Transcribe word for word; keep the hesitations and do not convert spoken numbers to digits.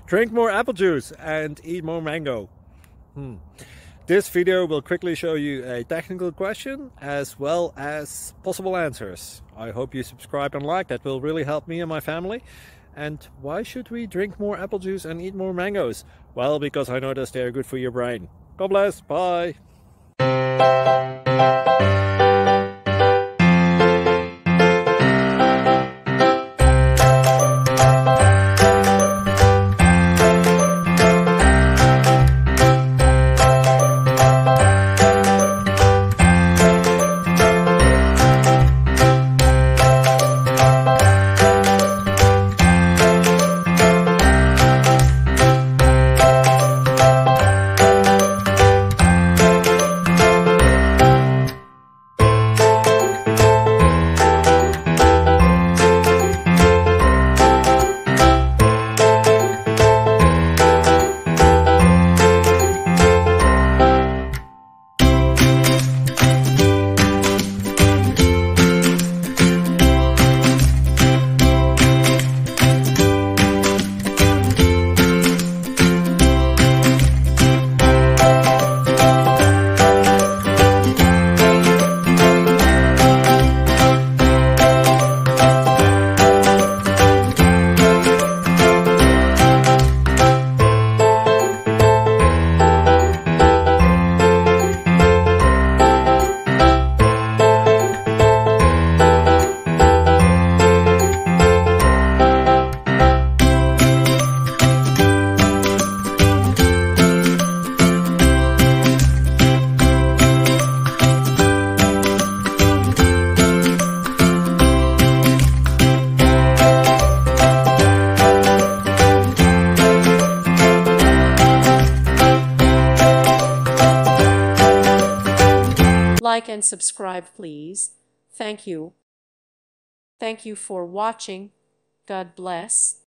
Drink more apple juice and eat more mango. Hmm. This video will quickly show you a technical question as well as possible answers. I hope you subscribe and like, that will really help me and my family. And why should we drink more apple juice and eat more mangoes? Well, because I noticed they are good for your brain. God bless, bye! Like and subscribe, please. Thank you. Thank you for watching. God bless.